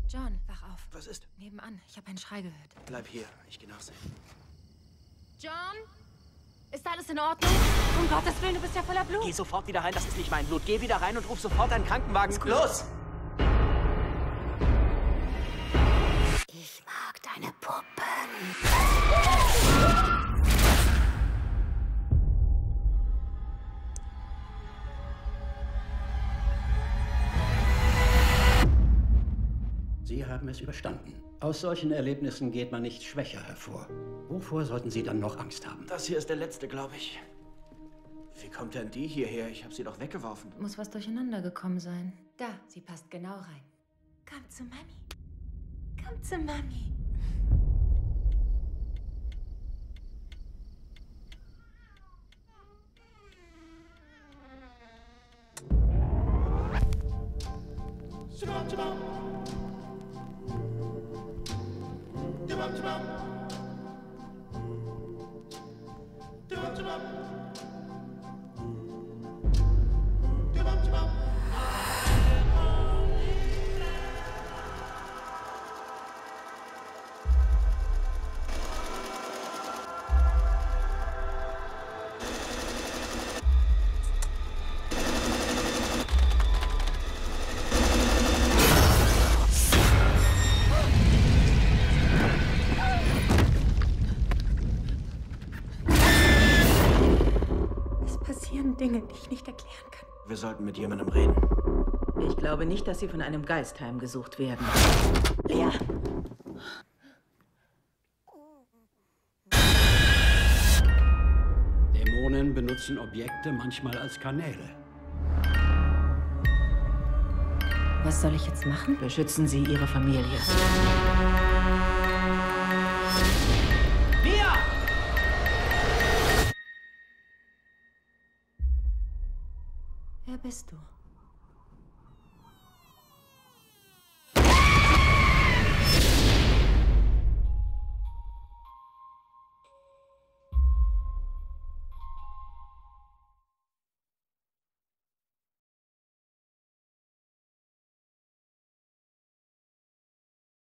John, wach auf. Was ist? Nebenan, ich habe einen Schrei gehört. Bleib hier, ich geh nachsehen. John? Ist alles in Ordnung? Um Gottes Willen, du bist ja voller Blut. Geh sofort wieder rein, das ist nicht mein Blut. Geh wieder rein und ruf sofort einen Krankenwagen. Los! Ich mag deine Puppen. Sie haben es überstanden. Aus solchen Erlebnissen geht man nicht schwächer hervor. Wovor sollten Sie dann noch Angst haben? Das hier ist der letzte, glaube ich. Wie kommt denn die hierher? Ich habe sie doch weggeworfen. Muss was durcheinander gekommen sein. Da, sie passt genau rein. Komm zu Mami. Komm zu Mami. Es passieren Dinge, die ich nicht erklären kann. Wir sollten mit jemandem reden. Ich glaube nicht, dass Sie von einem Geist heimgesucht werden. Lea! Dämonen benutzen Objekte manchmal als Kanäle. Was soll ich jetzt machen? Beschützen Sie Ihre Familie. Mia! Wer bist du?